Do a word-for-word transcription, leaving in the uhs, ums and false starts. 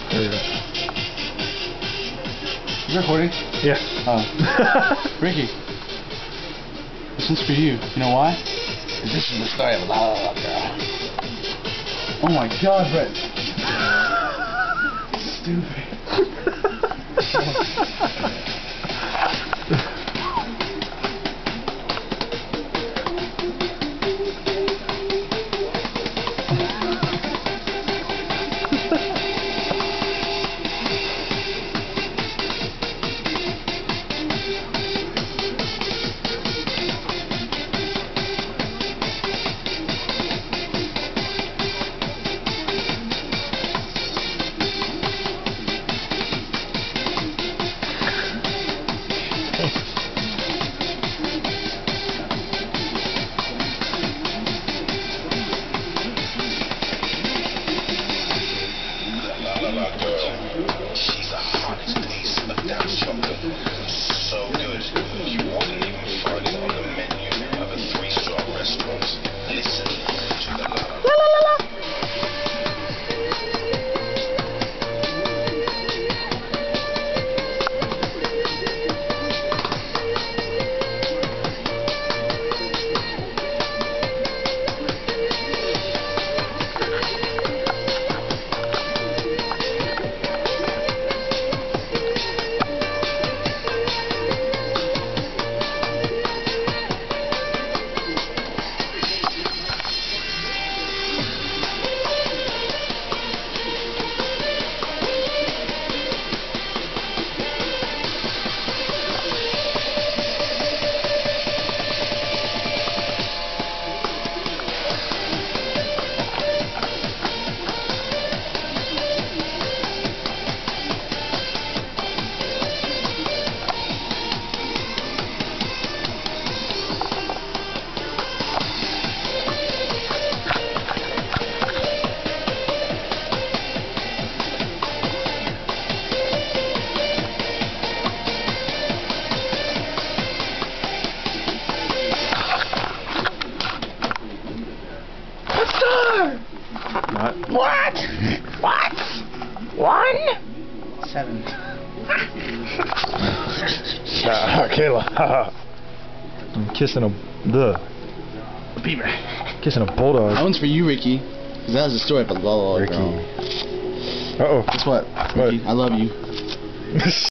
There you go. You recording? Yeah. Oh. Ricky, this one's for you. You know why? Because this is the story of a La La La girl. Oh my God, Brett. Stupid. She's the hottest piece of that chocolate. So good, you wouldn't even find it on the menu of a three-star restaurant. Listen to the la la la la la. Not. What? What? One? Seven. Nah, Kayla. I'm kissing a the Beaver. kissing a bulldog. That one's for you, Ricky. Because that was the story of a La La La Ricky. girl. Uh oh. Guess what, Ricky? I love you.